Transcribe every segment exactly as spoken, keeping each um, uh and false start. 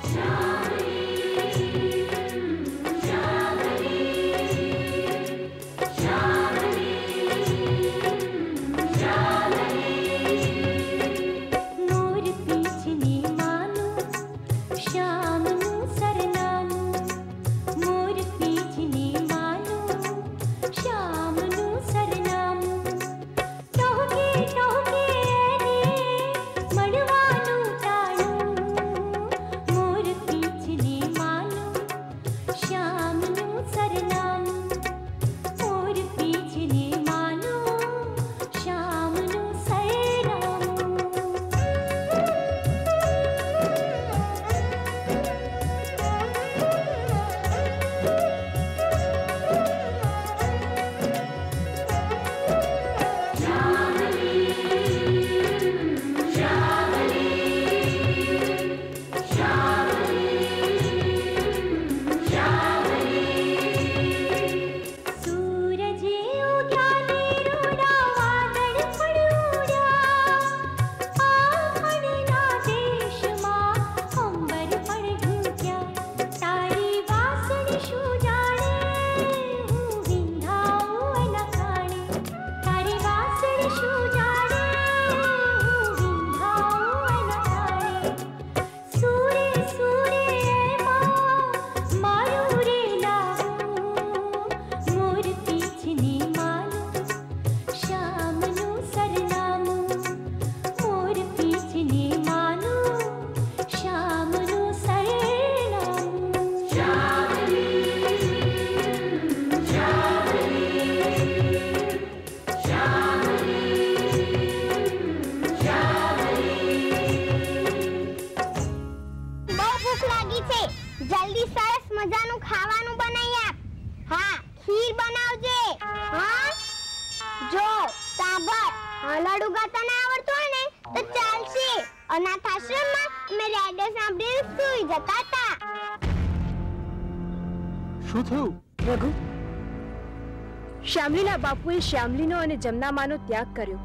શ્યામલીના બાપુએ શ્યામલીનો અને જમનામાનો ત્યાગ કર્યો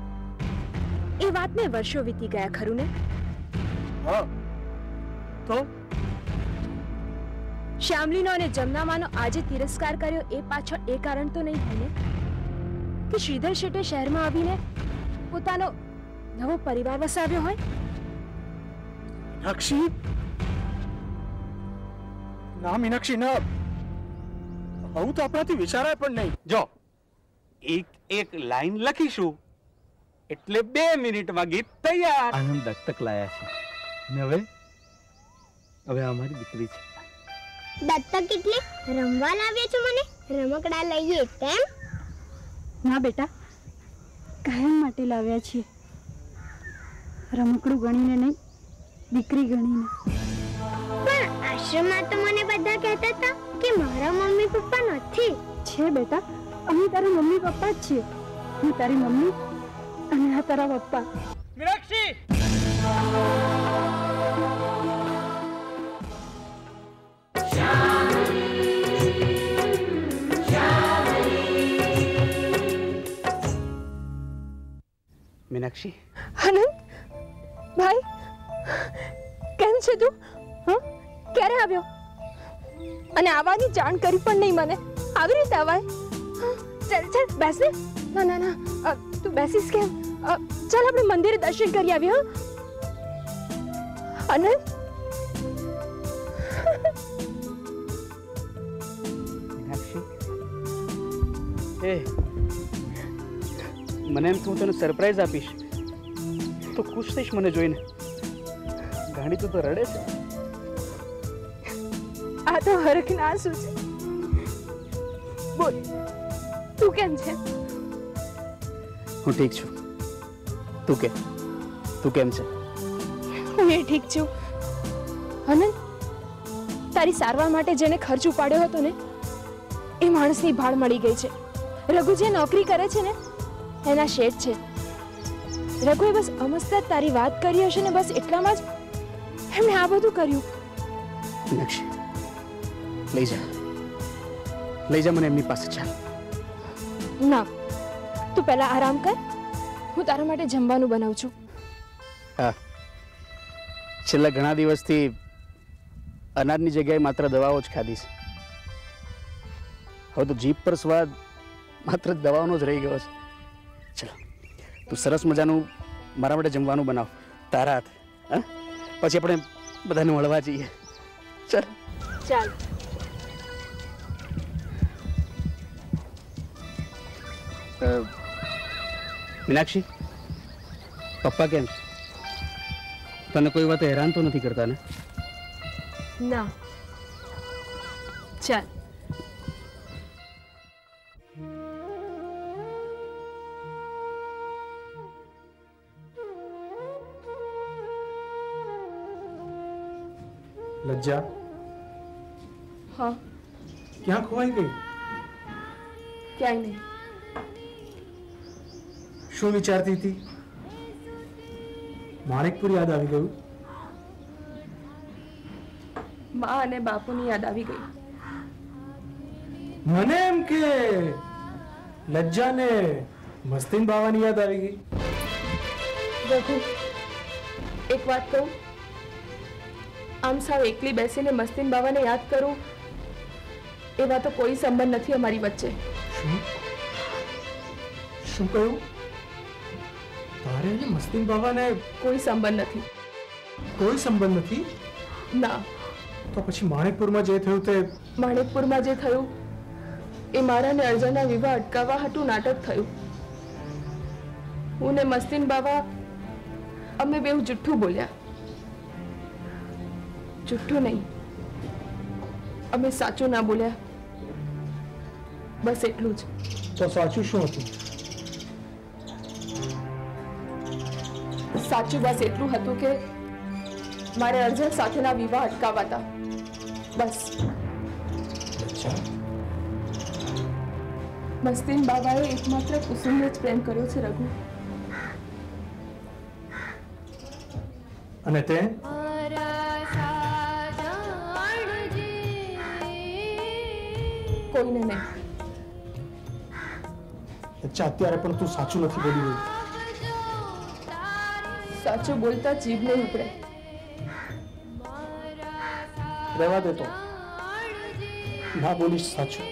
એ વાતને વર્ષો વીતી ગયા ખરું ને? હા તો શ્યામલીનો અને જમનામાનો આજે તિરસ્કાર કર્યો એ પાછળ એ કારણ તો નહીં થાય ને કે શ્રીધર શેઠે શહેરમાં આવીને પોતાનો નવો પરિવાર વસાવ્યો હોય? મીનાક્ષી, ના મીનાક્ષી ના, હું તો આપણાથી વિચારાય પણ નહીં. જો એક એક લાઈન લખીશું એટલે બે મિનિટમાં ગીત તૈયાર. આનંદ દત્તક લાયા છે અને હવે હવે અમારી દીકરી છે. દત્તક એટલે રમવા લાવ્યા છો મને? રમકડા લઈએ તેમ? ના બેટા, કાયમ માટે લાવ્યા છીએ. રમકડું ગણીને નહીં, દીકરી ગણીને. પણ આશ્રમમાં તો મને બધા કહેતા હતા કે મારા મમ્મી પપ્પા નથી. છે બેટા, અમે તારા મમ્મી પપ્પા જ છીએ. હું તારી મમ્મી અને આ તારા પપ્પા. મીનાક્ષી, મીનાક્ષી. આનંદ ભાઈ, કેમ છે તું? હા, ક્યારે આવ્યો? અને આવવાની જાણ કરી પણ નહીં મને. આવી રીતે આવાય? ચાલ ચાલ બેસ ને. ના ના ના, તું બેસીસ કેમ? ચાલ આપણે મંદિરે દર્શન કરી આવીએ. હા આનંદ. મીનાક્ષી, એ મને એમ હું તને સરપ્રાઈઝ આપીશ તો ખુશ થઈશ મને જોઈને. ગાંડી તું તો રડે છે. આ તો હરખના આંસુ છે. બોલ, તું કેમ છે? હું ઠીક છું. તું કે તું કેમ છે? હું એ ઠીક છું. આનંદ, તારી સારવાર માટે જેને ખર્ચ ઉપાડ્યો હતો ને એ માણસની ભાળ મળી ગઈ છે. રઘુ જે નોકરી કરે છે ને એના શેઠ છે. રઘુએ બસ અમસ્ત તારી વાત કરી હશે ને બસ એટલામાં જ એમણે આ બધું કર્યું. મીનાક્ષી, લઈ જા લઈ જા મને એમની પાસે. ચાલ. ના, તું પહેલા આરામ કર. હું તારા માટે જમવાનું બનાવું છું. હા, છેલ્લા ઘણા દિવસથી અનાજની જગ્યાએ માત્ર દવાઓ જ ખાધીશ. હવે તો જીભ પર સ્વાદ માત્ર દવાઓનો જ રહી ગયો છે. ચલો તું સરસ મજાનું મારા માટે જમવાનું બનાવ તારા હાથ. હા, પછી આપણે બધાને મળવા જઈએ. ચાલ ચાલ. મીનાક્ષી, પપ્પા કેમ છે? તને કોઈ વાત હેરાન તો નથી કરતા ને? ના. ચાલ. લજ્જા, હા. ક્યાં ખોવાઈ ગઈ? ક્યાંય નહીં. શું વિચારતી હતી? માણેકપુર યાદ આવી ગયું? મા અને બાપુની યાદ આવી ગઈ. મને એમ કે લજ્જાને મસ્તીન બાવાની યાદ આવી ગઈ. રઘુ, એક વાત કહું, આમ સાવ એકલી બેસીને મસ્તીન બાવાને યાદ કરું એવા તો કોઈ સંબંધ નથી અમારી વચ્ચે. શું શું કહ્યું? તારે અને મસ્તીન બાવાને કોઈ સંબંધ નથી. કોઈ સંબંધ નથી? ના. તો પછી માણેકપુરમાં જે થયું તે? માણેકપુરમાં જે થયું એ મારા ને અર્જનના વિવાહ અટકાવવા હતું નાટક થયું. હું ને મસ્તીન બાવા અમે બેઉ જુઠ્ઠું બોલ્યા. જુઠ્ઠું નહીં, અમે સાચું ના બોલ્યા, બસ એટલું જ. તો સાચું શું હતું? સાચું બસ એટલું હતું કે મારે અર્જન સાથેના વિવાહ અટકાવવા હતા, બસ. મસ્તીન બાબાએ એકમાત્ર કુસુમને જ પ્રેમ કર્યો છે રઘુ. અને તે? કોઈને નહીં. અચ્છા, અત્યારે પણ તું સાચું નથી બોલી રહી. સાચું બોલતા જીભ નહીં ઉપડે. રહેવા દે તો. ના બોલીશ સાચું,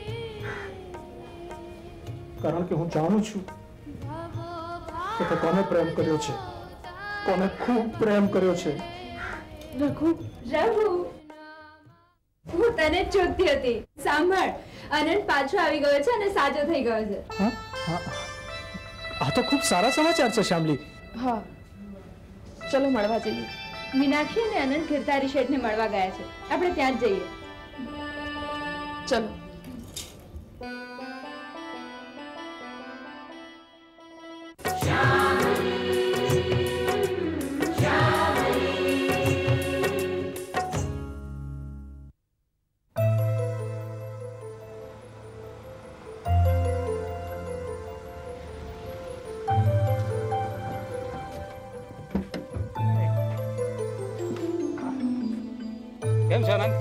કારણ કે હું જાણું છું કે તે કોને પ્રેમ કર્યો છે, કોને ખૂબ પ્રેમ કર્યો છે. રઘુ, રઘુ, હું તને જ જોતી હતી. સાંભળ, અનંત પાછો આવી ગયો છે અને સાજો થઈ ગયો છે. હા હા, આ તો ખૂબ સારા સમાચાર છે શ્યામલી. હા, ચલો મળવા જઈએ. મીનાક્ષી અને અનંત ખીરધારી શેઠને મળવા ગયા છે. આપણે ત્યાં જ જઈએ. ચલો. કેમ છે આનંદ?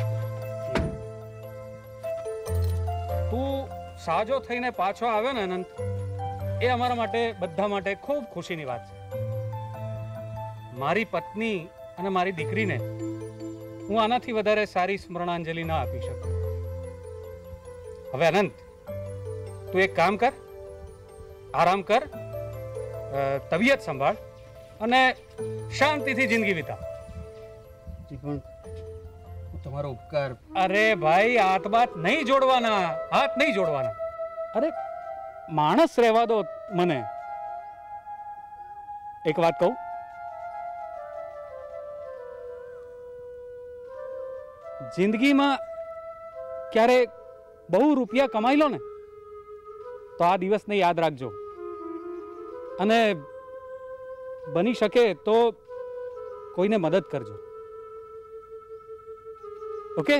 તું સાજો થઈને પાછો આવ્યો ને અનંત, એ અમારા માટે બધા માટે ખૂબ ખુશીની વાત છે. મારી પત્ની અને મારી દીકરીને હું આનાથી વધારે સારી સ્મરણાંજલિ ના આપી શકું. હવે અનંત, તું એક કામ કર, આરામ કર, તબિયત સંભાળ અને શાંતિથી જિંદગી વિતા. પણ તમારો ઉપકાર. અરે ભાઈ, હાથ બાત નહીં જોડવાના, હાથ નહીં જોડવાના. અરે માણસ રહેવા દો મને. એક વાત કહું, જિંદગીમાં ક્યારે બહુ રૂપિયા કમાઈ લો ને તો આ દિવસને યાદ રાખજો, અને બની શકે તો કોઈને મદદ કરજો. Okay?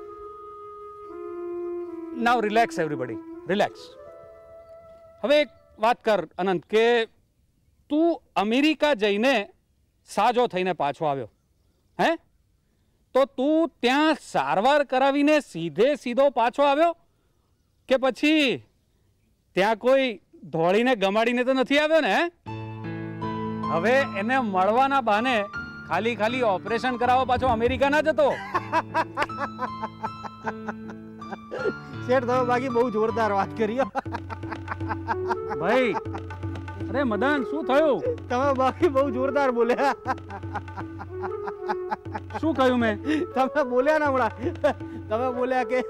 Now relax everybody, relax. હવે એક વાત કર અનંત, કે તું અમેરિકા જઈને સાજો થઈને પાછો આવ્યો, હે? તો તું ત્યાં સારવાર કરાવીને સીધે સીધો પાછો આવ્યો કે પછી ત્યાં કોઈ ધોળીને ગમાડીને તો નથી આવ્યો ને? હવે એને મળવાના બહાને ખાલી ખાલી ઓપરેશન કરાવવા પાછો અમેરિકા ના જતો. શેઠ તમે બાકી બહુ જોરદાર વાત કરી હો. ભાઈ અરે મદન શું થયું? તમે બાકી બહુ જોરદાર બોલ્યા. શું કહ્યું મેં? તમે બોલ્યા ના હમણાં તમે બોલ્યા કે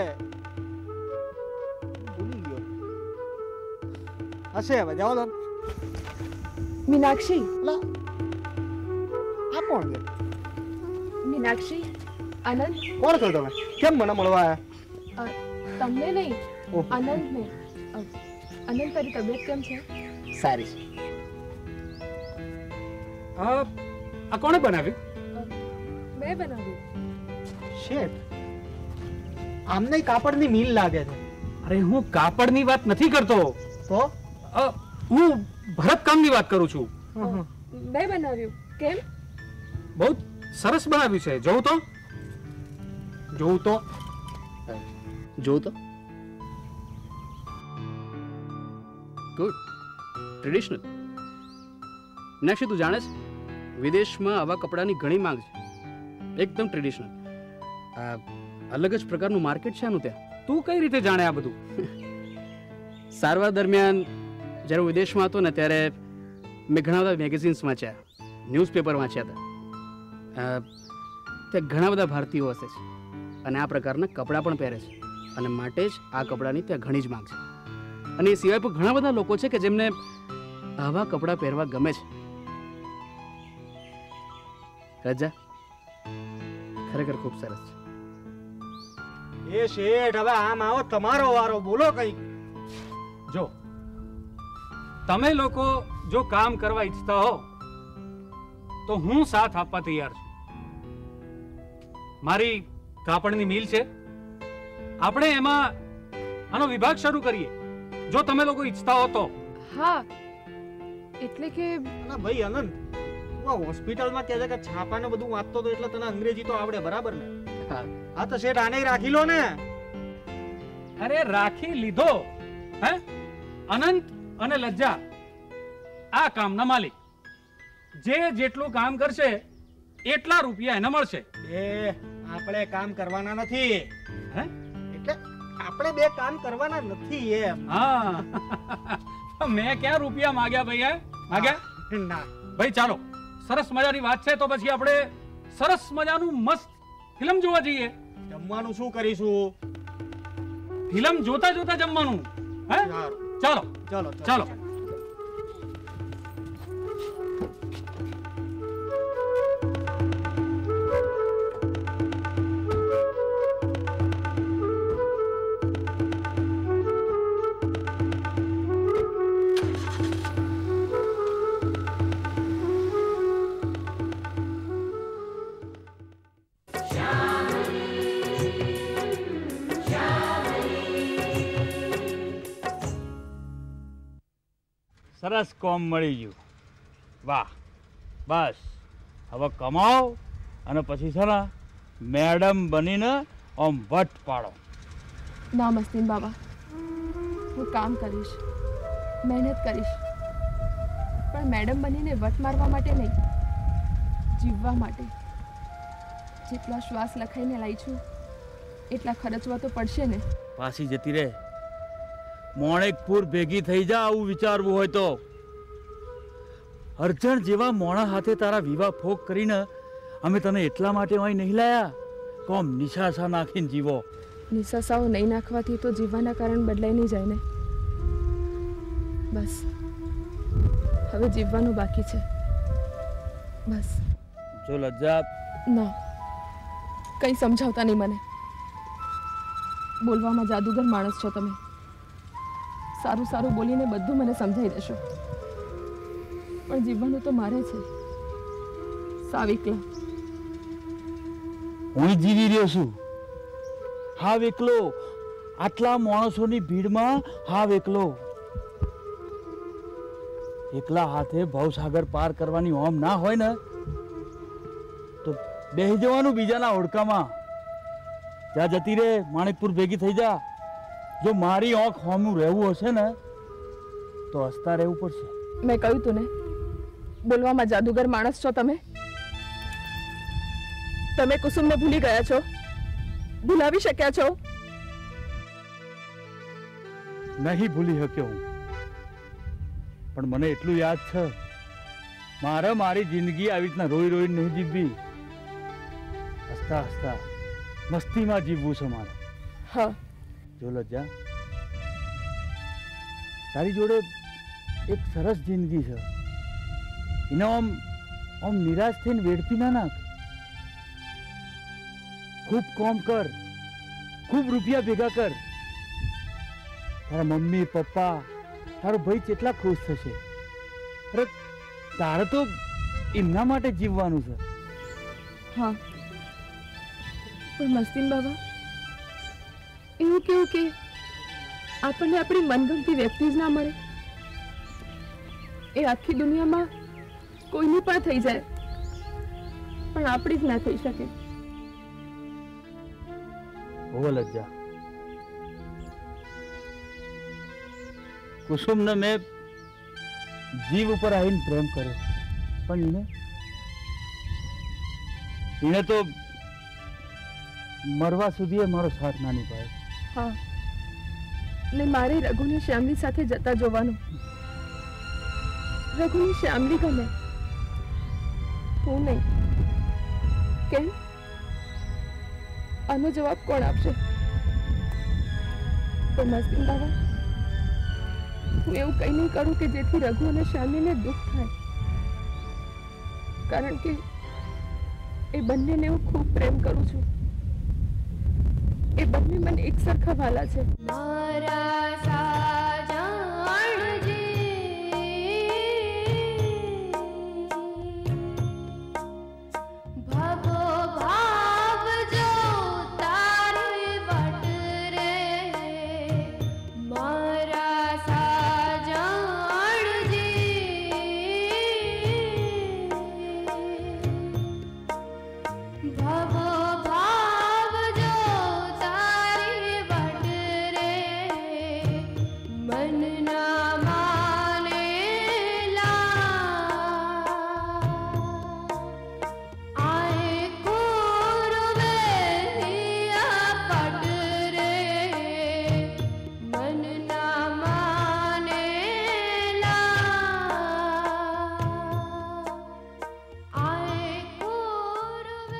ભૂલી ગયો હશે. હવે જાઓ તો. મીનાક્ષી, આ કોણ છે? મીનાક્ષી, આનંદ. કોણ છો તમે? કેમ મને મળવા આવ્યા? અ, તમને નહીં, ઓહો. આનંદને. અ, આનંદ, તારી તબિયત કેમ છે? સારી છે. આ આ કોણે બનાવ્યું? મેં બનાવ્યું. શેઠ આમને કાપડની મિલ લાગે છે. અરે હું કાપડની વાત નથી કરતો. તો અ, હું ભરતકામની વાત કરું છું. મેં બનાવ્યું. કેમ? બહુ સરસ બનાવ્યું છે. જોઉં તો જોઉં તો જોઉં તો ગુડ, ટ્રેડિશનલ. મીનાક્ષી તું જાણે છે વિદેશમાં આવા કપડાની ઘણી માંગ છે. એકદમ ટ્રેડિશનલ. આ અલગ જ પ્રકારનું માર્કેટ છે આનું ત્યાં. તું કઈ રીતે જાણે આ બધું? સારવાર દરમિયાન જ્યારે હું વિદેશમાં હતો ને ત્યારે મેં ઘણા બધા મેગેઝિન્સ વાંચ્યા, ન્યૂઝપેપર વાંચ્યા હતા. અ, ત્યાં ઘણા બધા ભારતીયો હશે છે અને આ પ્રકારના કપડાં પણ પહેરે છે અને માટે જ આ કપડાની ત્યાં ઘણી જ માંગ છે. અને એ સિવાય પણ ઘણા બધા લોકો છે કે જેમને આવા કપડાં પહેરવા ગમે છે. રજા ખરેખર ખૂબ સરસ છે. એ શેઠ હવે આમ આવો તમારો વારો, બોલો કઈ. જો તમે લોકો જો કામ કરવા ઈચ્છતા હો તો હું સાથ આપવા તૈયાર છું. મારી કાપડની મિલ છે, આપણે એમાં આનો વિભાગ શરૂ કરીએ જો તમે લોકો ઈચ્છતા હો તો. હા, એટલે કે ના ભાઈ આનંદ, તું આ હોસ્પિટલમાં કહે છે કે છાપાને બધું વાંચતો તો એટલે તને અંગ્રેજી તો આવડે બરાબર ને? હા તો શેઠ આને રાખી લો ને. અરે રાખી લીધો હે? અનંત અને લજ્જા આ કામના માલિક. જે જેટલું કામ કરશે એટલા રૂપિયા એને મળશે. એ આપણે કામ કરવાના નથી. હે? એટલે આપણે બે કામ કરવાના નથી એમ. હા મેં ક્યાં રૂપિયા માંગ્યા ભાઈ? હે માંગ્યા? ના ભાઈ ચાલો, સરસ મજાની વાત છે તો પછી આપણે સરસ મજાનું મસ્ત ફિલ્મ જોવા જઈએ. જમવાનું શું કરીશું? ફિલ્મ જોતા જોતા જમવાનું. હે સારું. ચાલો ચલો ચાલો. સરસ કોમ મળી ગયું. વાહ, બસ હવે કમાઓ અને પછી છે ને મેડમ બનીને આમ વટ પાડો. ના મસ્તીન બાબા, હું કામ કરીશ, મહેનત કરીશ, પણ મેડમ બનીને વટ મારવા માટે નહીં, જીવવા માટે. જેટલા શ્વાસ લખાઈને લાવી છું એટલા ખર્ચવા તો પડશે ને. પાછી જતી રહે. મોણેકપુર ભેગી થઈ જા આવું વિચારવું હોય તો. અર્જણ જેવા મોણા હાથે તારા વિવાહ ફોક કરીને અમે તને એટલા માટે અહીં નહીં લાયા કોમ નિશાસા નાખીને જીવો. નિશાસાઓ નહીં નાખવાથી તો જીવવાના કારણ બદલાઈ નહીં જાય ને. બસ હવે જીવવાનું બાકી છે. બસ. જો લજ્જા, ના, કંઈ સમજાવતા નહીં મને. બોલવામાં જાદુગર માણસ છો તમે. સારું સારું બોલીને બધું મને સમજાઈ દેશો, પણ જીવવાનું તો મારે છે. સાવિકલા, હું જીવી રહ્યો છું. હાવ એકલો, આટલા માણસોની ભીડમાં હાવ એકલો. એકલા હાથે ભવસાગર પાર કરવાની ઓમ ના હોય ને તો બેહી જવાનું બીજાના ઓળખામાં. જા જતી રે, માણેકપુર ભેગી થઈ જા. જો મારી આંખ હોમું રહેવું હશે ને તો હસતા રહેવું પડશે. મેં કહ્યું તું ને, બોલવામાં જાદુગર માણસ છો તમે. તમે કુસુમને ભૂલી ગયા છો? ભૂલાવી શક્યા છો? નહીં ભૂલી શક્યો હું, પણ મને એટલું યાદ છે, મારે મારી જિંદગી આવી રીતના રોઈ રોઈ નહીં જીવવી, હસતા હસતા મસ્તીમાં જીવવું છે મારે. હા. જો લજ્જા, તારી જોડે એક સરસ જિંદગી છે, એને આમ આમ નિરાશ થઈને વેડફી ના નાખ. ખૂબ કામ કર, ખૂબ રૂપિયા ભેગા કર, તારા મમ્મી પપ્પા તારો ભાઈ કેટલા ખુશ થશે. અરે તારે તો એમના માટે જીવવાનું છે. હા, પણ મસ્તીન બાબા, એવું કેવું કે આપણને આપણી મનગમતી વ્યક્તિ જ ના મળે? એ આખી દુનિયામાં કોઈની પણ થઈ જાય, પણ આપણી જ ના થઈ શકે. હોવે લજ્જા, કુસુમને મેં જીવ ઉપર આવીને પ્રેમ કર્યો, પણ એને એને તો મરવા સુધી એ મારો સાથ ના નિભાવ્યો. હા, ને મારે રઘુને શ્યામલી સાથે જતા જોવાનું. રઘુની શ્યામલી ગમે, હું નહીં. કેમ? આનો જવાબ કોણ આપશે? તો મસ્તીન બાબા, હું એવું કંઈ નહીં કરું કે જેથી રઘુ અને શ્યામલીને દુઃખ થાય, કારણ કે એ બંનેને હું ખૂબ પ્રેમ કરું છું. એ બંને મને એક સરખા વાલા છે. મારા સાજાણજે ભવો ભાવ જો તારે વટ રે, મારા સાજાણજે ભવો ભાવ જો તારે વટ રે, મન ના માને આય કુરવે પટ રે, મન ના માને આય કુરવે.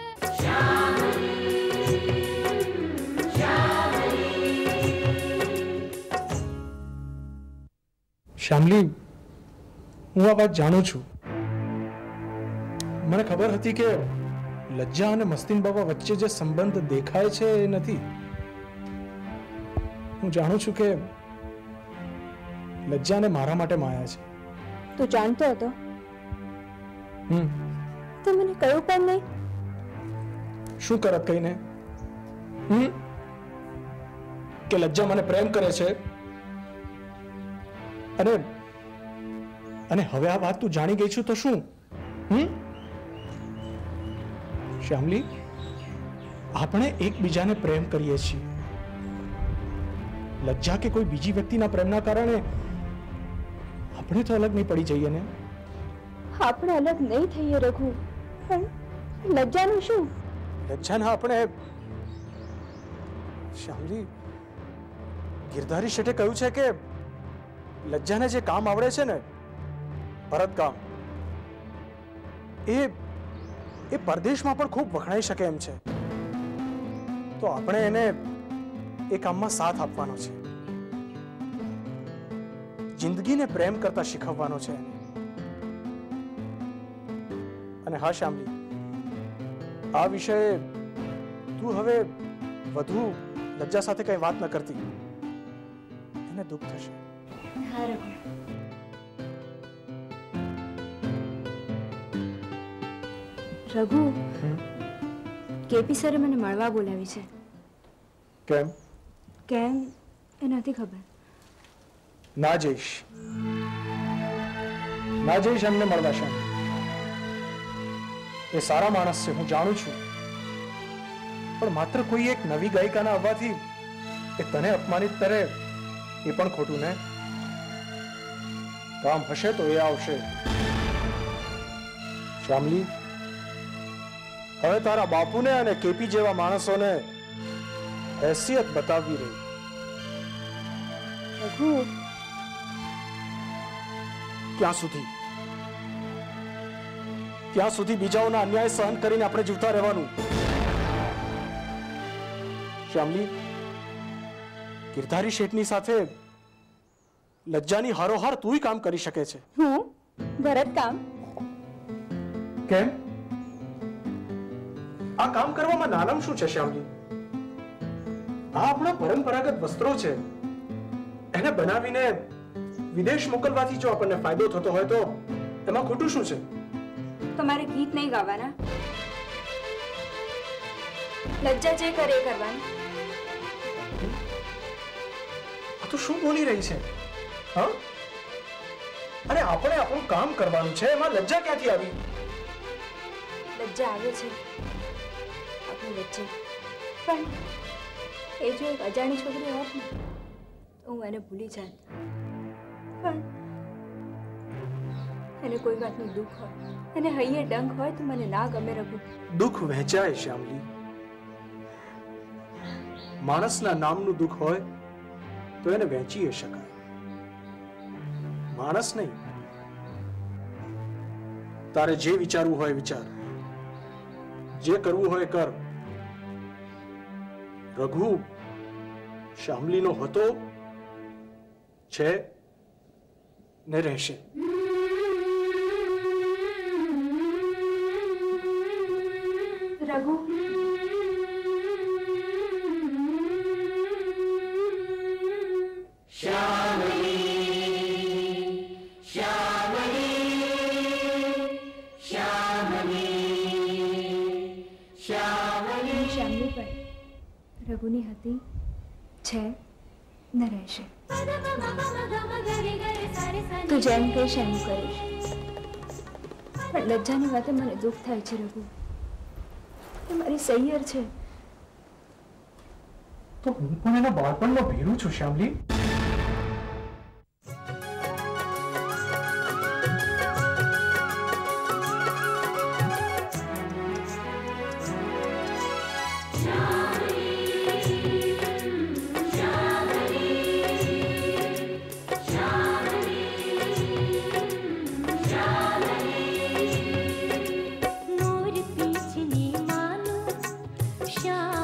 શ્યામલી, હું આ વાત જાણું છું. મને ખબર હતી કે લજ્જા અને મસ્તીન બાબા વચ્ચે જે સંબંધ દેખાય છે એ નથી. હું જાણું છું કે લજ્જાને મારા માટે માયા છે. તું જાણતો હતો? હમ તો મને કહ્યું પણ નહીં. શું કરત કહીને? હમ કે લજ્જા મને પ્રેમ કરે છે, અને અને હવે આ વાત તું જાણી ગઈ છું તો શું? હમ શ્યામલી, આપણે એકબીજાને પ્રેમ કરીએ છીએ. લજ્જા કે કોઈ બીજી વ્યક્તિના પ્રેમના કારણે આપણે તો અલગ નહીં પડી જઈએ ને? આપણે અલગ નહીં થઈએ રઘુ, પણ લજ્જાનું શું? લજ્જાના આપણે શ્યામલી, ગિરધારી શેઠે કહ્યું છે કે લજ્જાને જે કામ આવડે છે ને, ભરત કામ, એ એ પરદેશમાં પણ ખૂબ વખણાઈ શકે એમ છે. તો આપણે એને એ કામમાં સાથ આપવાનો છે, જિંદગીને પ્રેમ કરતા શીખવવાનો છે. અને હા શ્યામલી, આ વિષયે તું હવે વધુ લજ્જા સાથે કઈ વાત ન કરતી, એને દુઃખ થશે. હા રઘુ. રઘુ, કેપી સરે મને મળવા બોલાવી છે. કેમ? કેમ એ નથી ખબર. ના જઈશ, ના જઈશ એમને મળવા. શ્યામ, એ સારા માણસ છે, હું જાણું છું, પણ માત્ર કોઈ એક નવી ગાયિકાના આવવાથી એ તને અપમાનિત કરે એ પણ ખોટું ને? કામ હશે તો એ આવશે. શ્યામલી, હવે તારા બાપુને અને કેપી જેવા માણસોને હેસિયત બતાવવી રહી. રઘુ, ક્યાં સુધી ત્યાં સુધી બીજાઓના અન્યાય સહન કરીને આપણે જીવતા રહેવાનું? શ્યામલી, ગિરધારી શેઠની સાથે લજ્જાની હારોહાર તુંય કામ કરી શકે છે. હું ભરત કામ? કેમ? આ કામ કરવામાં નાનામ શું છે શ્યામલી? આ આપણા પરંપરાગત વસ્ત્રો છે. એને બનાવીને વિદેશ મોકલવાથી જો આપણને ફાયદો થતો હોય તો એમાં ખોટું શું છે? તમારે ગીત નહીં ગાવાના, લજ્જા જે કરે એ કરવાનું. આ તું શું બોલી રહી છે? હા, અરે આપણે આપણું કામ કરવાનું છે, એમાં લજ્જા ક્યાંથી આવી? લજ્જા આવે છે આપણી વચ્ચે, પણ એ જો એક અજાણી છોકરી હોત ને તો હું એને ભૂલી જાત. પણ એને કોઈ વાતનું દુઃખ હોય, એને હૈયે ડંખ હોય તો મને ના ગમે. રઘુ, દુઃખ વહેંચાય શ્યામલી. માણસના નામનું દુઃખ હોય તો એને વહેંચી શકાય, માણસ નહીં. તારે જે વિચારવું હોય વિચાર, જે કરવું હોય કર. રઘુ શ્યામલીનો હતો, છે ને રહેશે. રઘુ, શ્યામલી પણ રઘુની હતી, છે ને રહેશે. તું જેમ કહીશ એમ કરીશ. પણ લજ્જાની વાતે મને દુઃખ થાય છે રઘુ. એ મારી સૈયર છે. તો હું પણ એના બાળપણનો ભેરું છું શ્યામલી. मोर पीछे मानो श्याम